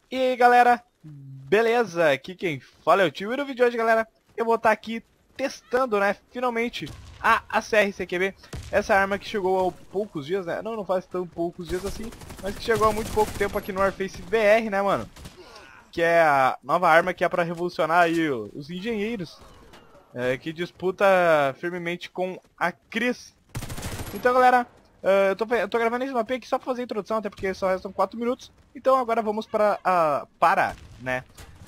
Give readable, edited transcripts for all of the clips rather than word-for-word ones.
E aí galera, beleza? Aqui quem fala é o Tio e no vídeo de hoje, galera, eu vou estar aqui testando, né, finalmente a ACR-CQB. Essa arma que chegou há poucos dias, né, não faz tão poucos dias assim, mas que chegou há muito pouco tempo aqui no Warface VR, né, mano. Que é a nova arma que é pra revolucionar aí os engenheiros, que disputa firmemente com a Cris. Então, galera, eu tô gravando esse mapa aqui só pra fazer a introdução, até porque só restam 4 minutos. Então agora vamos né,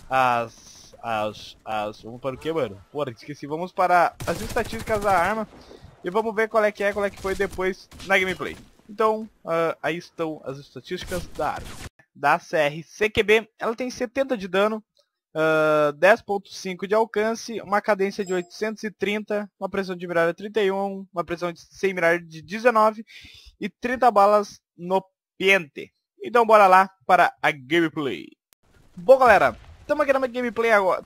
vamos para o que, mano? Porra, esqueci. Vamos para as estatísticas da arma e vamos ver qual é que foi depois na gameplay. Então, aí estão as estatísticas da arma. Da ACR-CQB, ela tem 70 de dano, 10.5 de alcance, uma cadência de 830, uma pressão de mirada 31, uma pressão sem mirar de 19 e 30 balas no pente. Então bora lá para a gameplay. Bom, galera, estamos aqui na minha gameplay agora,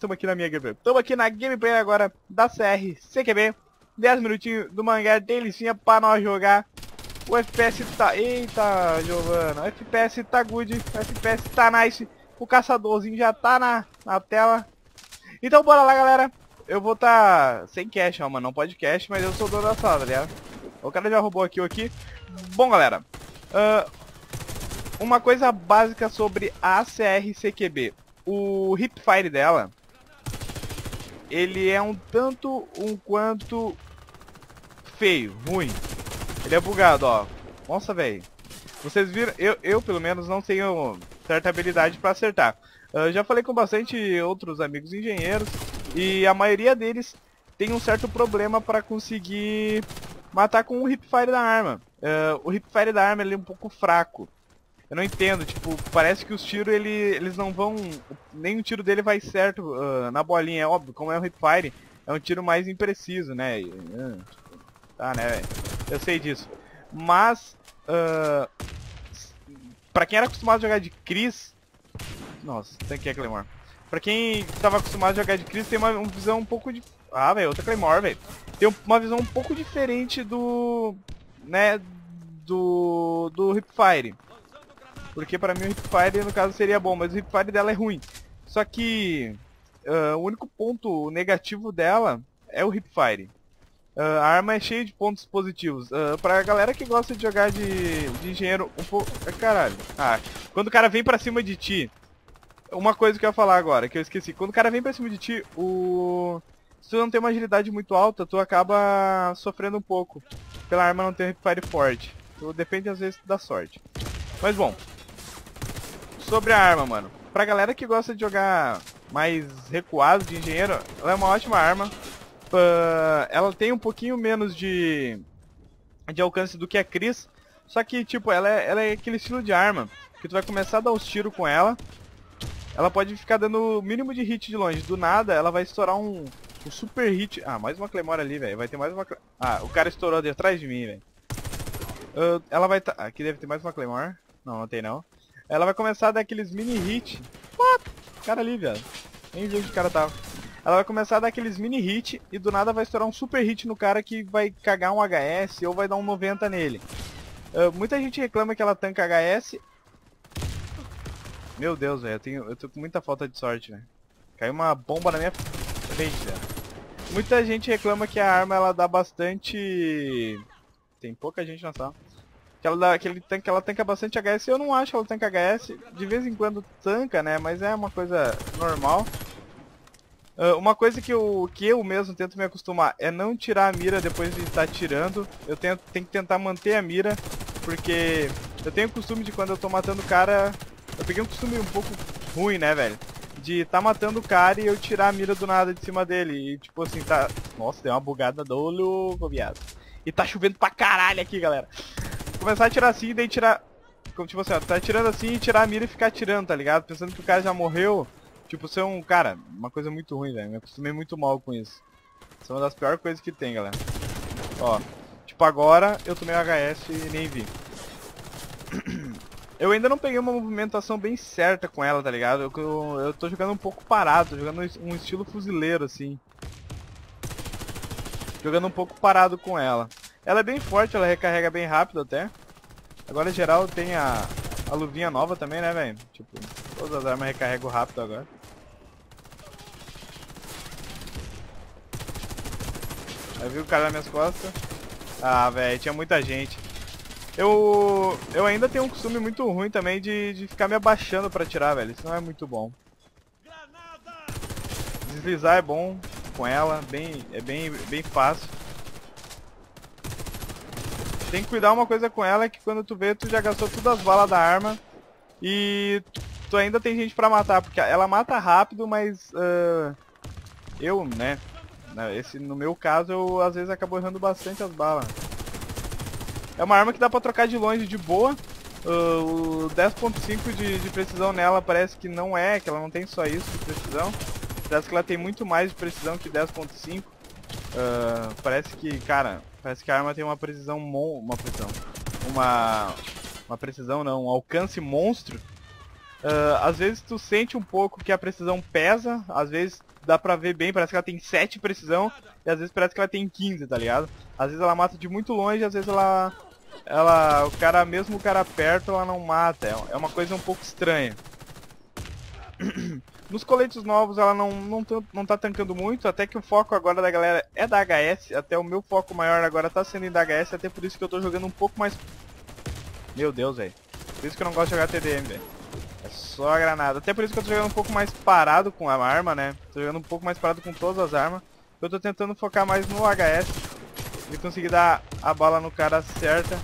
da ACR-CQB. 10 minutinhos do mangá delicinha para nós jogar. O FPS tá... Eita, Giovana. O FPS tá good. O FPS tá nice. O caçadorzinho já tá na tela. Então bora lá, galera. Eu vou tá sem cash, ó, mano. Não pode cash, mas eu sou dono da sala, tá ligado? O cara já roubou aqui o aqui. Bom, galera. Uma coisa básica sobre a ACR-CQB. O hipfire dela, ele é um quanto feio, ruim. Ele é bugado, ó. Nossa, velho. Vocês viram? Eu, pelo menos, não tenho certa habilidade pra acertar. Já falei com bastante outros amigos engenheiros e a maioria deles tem um certo problema pra conseguir matar com o hipfire da arma. O hipfire da arma ele é um pouco fraco. Eu não entendo, tipo, parece que os tiros eles não vão... Nenhum tiro dele vai certo na bolinha, é óbvio, como é o hipfire, é um tiro mais impreciso, né? Tá, né, velho? Eu sei disso. Mas, pra quem era acostumado a jogar de Cris... Nossa, tem aqui a Claymore. Pra quem tava acostumado a jogar de Cris, tem uma visão um pouco de... Ah, velho, outra Claymore, velho. Tem uma visão um pouco diferente do... Né, do hipfire. Porque pra mim o hipfire no caso seria bom, mas o hipfire dela é ruim. Só que o único ponto negativo dela é o hipfire. A arma é cheia de pontos positivos. Pra galera que gosta de jogar de engenheiro um pouco... Caralho. Quando o cara vem pra cima de ti... Uma coisa que eu ia falar agora, que eu esqueci. Quando o cara vem pra cima de ti, se tu não tem uma agilidade muito alta, tu acaba sofrendo um pouco. Pela arma não ter um hipfire forte. Depende às vezes da sorte. Mas bom... Sobre a arma, mano. Pra galera que gosta de jogar mais recuado de engenheiro, ela é uma ótima arma. Ela tem um pouquinho menos de alcance do que a Cris. Só que, tipo, ela é aquele estilo de arma que tu vai começar a dar os tiros com ela. Ela pode ficar dando o mínimo de hit de longe. Do nada, ela vai estourar um super hit. Mais uma Claymore ali, velho. Vai ter mais uma... o cara estourou ali atrás de mim, velho. Ela vai tá... Aqui deve ter mais uma Claymore. Não, não tem não. Ela vai começar a dar aqueles mini hit. What? Cara ali, velho. Nem vi onde o cara tava. Ela vai começar a dar aqueles mini hit e do nada vai estourar um super hit no cara que vai cagar um HS ou vai dar um 90 nele. Muita gente reclama que ela tanca HS. Meu Deus, velho. Eu tô com muita falta de sorte, velho. Caiu uma bomba na minha frente, velho. Muita gente reclama que a arma ela dá bastante... Tem pouca gente na sala. Que ela tanca bastante HS. Eu não acho que ela tanca HS. De vez em quando tanca, né? Mas é uma coisa normal. Uma coisa que eu mesmo tento me acostumar é não tirar a mira depois de estar tirando. Eu tenho que tentar manter a mira. Porque eu tenho o costume de quando eu tô matando o cara... Eu peguei um costume um pouco ruim, né, velho? De tá matando o cara e eu tirar a mira do nada de cima dele. E tipo assim, tá... Nossa, deu uma bugada do olho, viado. E tá chovendo pra caralho aqui, galera. Começar a tirar assim e daí tirar... Como tipo assim, ó, tá tirando assim e tirar a mira e ficar atirando, tá ligado? Pensando que o cara já morreu. Tipo, ser um... Cara, uma coisa muito ruim, velho. Me acostumei muito mal com isso. Isso é uma das piores coisas que tem, galera. Ó. Tipo, agora eu tomei o HS e nem vi. Eu ainda não peguei uma movimentação bem certa com ela, tá ligado? Eu tô jogando um pouco parado. Tô jogando um estilo fuzileiro, assim. Jogando um pouco parado com ela. Ela é bem forte, ela recarrega bem rápido até. Agora, em geral, tem a luvinha nova também, né, velho? Tipo, Todas as armas recarrego rápido agora. Aí vi o cara nas minhas costas. Ah, velho, tinha muita gente. Eu ainda tenho um costume muito ruim também de ficar me abaixando pra atirar, velho. Isso não é muito bom. Deslizar é bom com ela, bem fácil. Tem que cuidar uma coisa com ela, é que quando tu vê, tu já gastou todas as balas da arma. E tu ainda tem gente pra matar, porque ela mata rápido, mas eu, né, no meu caso, eu às vezes acabo errando bastante as balas. É uma arma que dá pra trocar de longe de boa. O 10.5 de precisão nela parece que não é, que ela não tem só isso de precisão. Parece que ela tem muito mais de precisão que 10.5. Parece que, cara, parece que a arma tem uma precisão, uma precisão não, um alcance monstro. Às vezes tu sente um pouco que a precisão pesa, às vezes dá pra ver bem, parece que ela tem 7 precisão, e às vezes parece que ela tem 15, tá ligado? Às vezes ela mata de muito longe, às vezes mesmo o cara perto, ela não mata, é uma coisa um pouco estranha. Nos coletes novos ela não tá tancando muito, até que o foco agora da galera é da HS, até o meu foco maior agora tá sendo da HS, até por isso que eu tô jogando um pouco mais... Meu Deus, velho. Por isso que eu não gosto de jogar TDM, velho. É só a granada. Até por isso que eu tô jogando um pouco mais parado com a arma, né? Tô jogando um pouco mais parado com todas as armas. Eu tô tentando focar mais no HS e conseguir dar a bala no cara certa.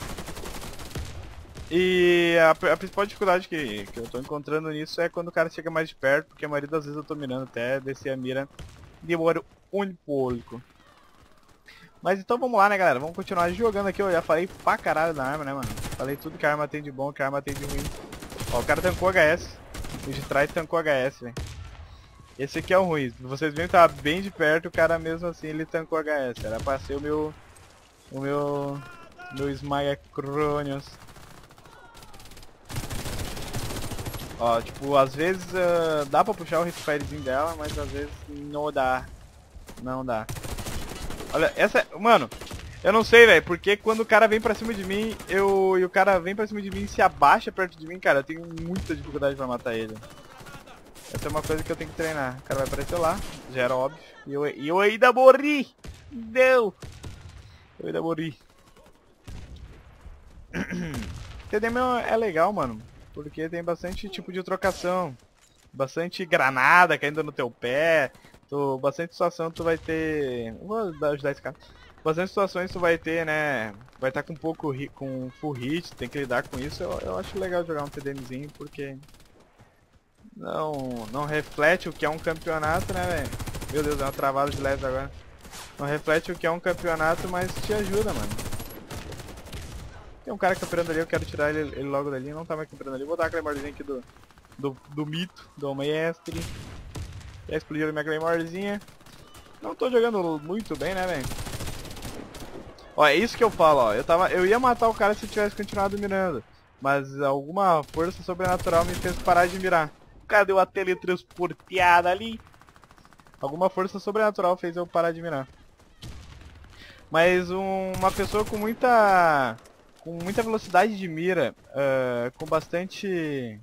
E a principal dificuldade que eu tô encontrando nisso é quando o cara chega mais de perto, porque a maioria das vezes eu tô mirando até descer a mira demora um pouco. Mas então vamos lá, né, galera? Vamos continuar jogando aqui. Eu já falei pra caralho da arma, né, mano? Falei tudo que a arma tem de bom, que a arma tem de ruim. Ó, o cara tancou HS. O de trás tancou HS, velho. Esse aqui é o ruim. Vocês viram que tava bem de perto, o cara mesmo assim ele tancou HS. Era pra ser o meu Smagacronius. Ó, tipo, às vezes dá pra puxar o Hipfirezinho dela, mas às vezes não dá. Não dá. Olha, mano, eu não sei, velho, porque quando o cara vem pra cima de mim, e o cara vem pra cima de mim e se abaixa perto de mim, cara, eu tenho muita dificuldade pra matar ele. Essa é uma coisa que eu tenho que treinar. O cara vai aparecer lá, já era óbvio. E eu ainda morri! Deu! Eu ainda morri. TDM é legal, mano, porque tem bastante tipo de trocação. Bastante granada caindo no teu pé. Bastante situação tu vai ter... Vou ajudar esse cara. Bastante situações tu vai ter, né? Vai estar com com full hit, tem que lidar com isso. Eu acho legal jogar um TDMzinho porque... Não reflete o que é um campeonato, né, velho? Meu Deus, é uma travada de leve agora. Não reflete o que é um campeonato, mas te ajuda, mano. Tem um cara camperando ali, eu quero tirar ele logo dali. Não tá mais camperando ali. Vou dar a Claymorezinha aqui do mito, do mestre. Já explodiu a minha Claymorezinha. Não tô jogando muito bem, né, velho? Ó, é isso que eu falo, ó. Eu ia matar o cara se eu tivesse continuado mirando. Mas alguma força sobrenatural me fez parar de mirar. Cadê a teletransporteada ali? Alguma força sobrenatural fez eu parar de mirar. Mas uma pessoa com muita velocidade de mira, com bastante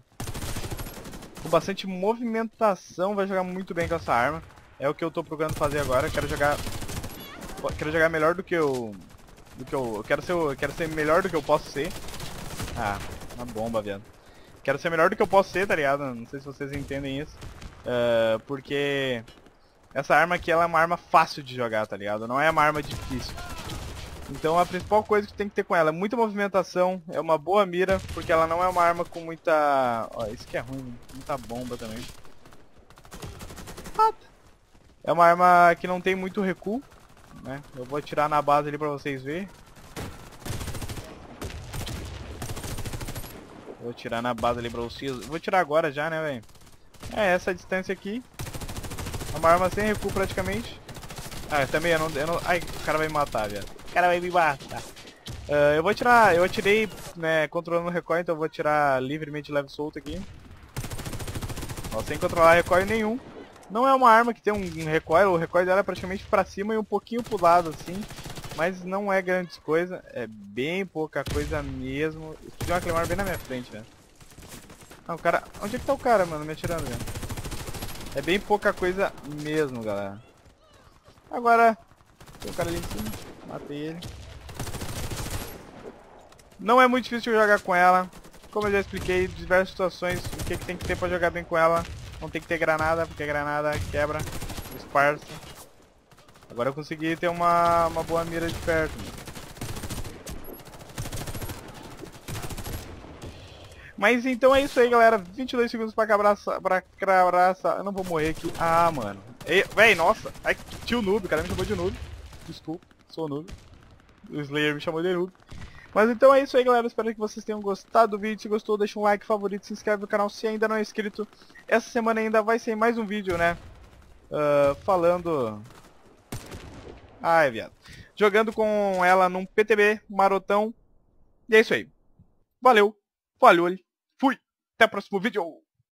movimentação, vai jogar muito bem com essa arma. É o que eu tô procurando fazer agora. Quero jogar melhor do que eu quero ser melhor do que eu posso ser. Ah, uma bomba, viado. Quero ser melhor do que eu posso ser, tá ligado? Não sei se vocês entendem isso. Porque essa arma aqui ela é uma arma fácil de jogar, tá ligado? Não é uma arma difícil. Então a principal coisa que tem que ter com ela é muita movimentação, é uma boa mira, porque ela não é uma arma com muita... Ó, isso que é ruim, muita bomba também. É uma arma que não tem muito recuo, né? Eu vou atirar na base ali pra vocês verem. Vou tirar na base ali pra vocês. Vou tirar agora já, né, velho? Essa distância aqui. É uma arma sem recuo praticamente. Também eu não... Ai, o cara vai me matar, velho. O cara vai me matar. Eu atirei, né, controlando o recoil, então eu vou atirar livremente leve solto aqui. Ó, sem controlar recoil nenhum. Não é uma arma que tem um recoil, o recoil dela é praticamente pra cima e um pouquinho pro lado, assim. Mas não é grande coisa, é bem pouca coisa mesmo. Explodiu uma Claymore bem na minha frente, velho. Ah, o cara... Onde é que tá o cara, mano? Me atirando, velho. É bem pouca coisa mesmo, galera. Agora... Tem um cara ali em cima. Matei ele. Não é muito difícil jogar com ela. Como eu já expliquei, diversas situações, o que tem que ter pra jogar bem com ela. Não tem que ter granada, porque a granada quebra, disfarça. Agora eu consegui ter uma boa mira de perto. Mas então é isso aí, galera. 22 segundos pra cabraça. Eu não vou morrer aqui. Ah, mano. Véi, nossa. Ai, tio noob. O cara me chamou de noob. Desculpa, sou noob. O Slayer me chamou de noob. Mas então é isso aí, galera. Espero que vocês tenham gostado do vídeo. Se gostou, deixa um like, favorito, se inscreve no canal se ainda não é inscrito. Essa semana ainda vai ser mais um vídeo, né? Falando... Ai, viado. Jogando com ela num PTB marotão. E é isso aí. Valeu. Falhou. Fui. Até o próximo vídeo.